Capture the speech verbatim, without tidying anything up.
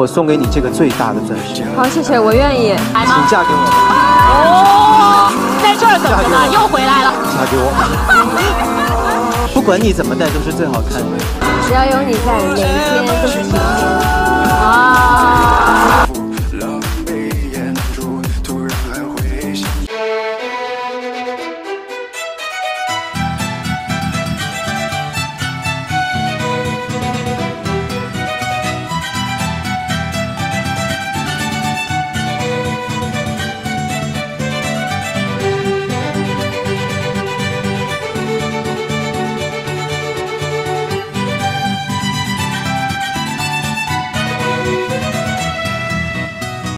我送给你这个最大的钻石。 好，谢谢，我愿意。 请嫁给我。 哦，在这儿等着呢，又回来了。 嫁给我。不管你怎么戴，都是最好看的。 只要有你在，每一天都是幸福。